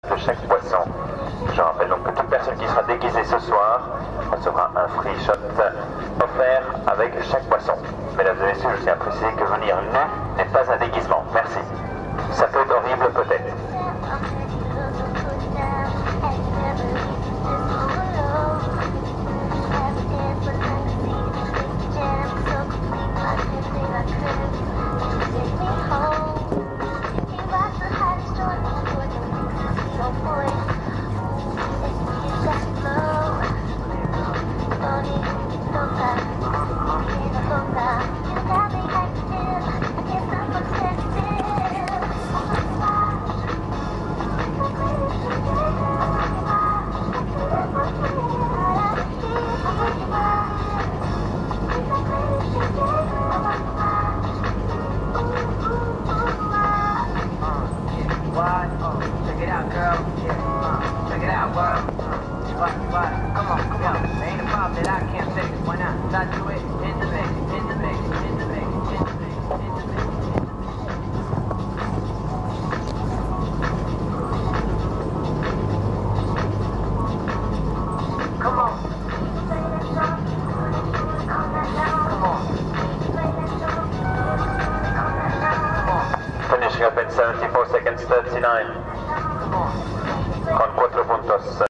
de chaque boisson. Je rappelle donc que toute personne qui sera déguisée ce soir recevra un free shot offert avec chaque boisson. Mesdames et messieurs, je tiens à préciser que venir nu n'est pas un déguisement. Merci. Ça peut être horrible peut-être. Check it out, girl. Yeah, check it out, world. What? Come on, yo. Ain't a problem that I can't fix. Why not? Not do it in the mix, in the mix, in the mix, in the mix, in the mix. Come on. Finishing up in 74 seconds 39. Con 4 puntos.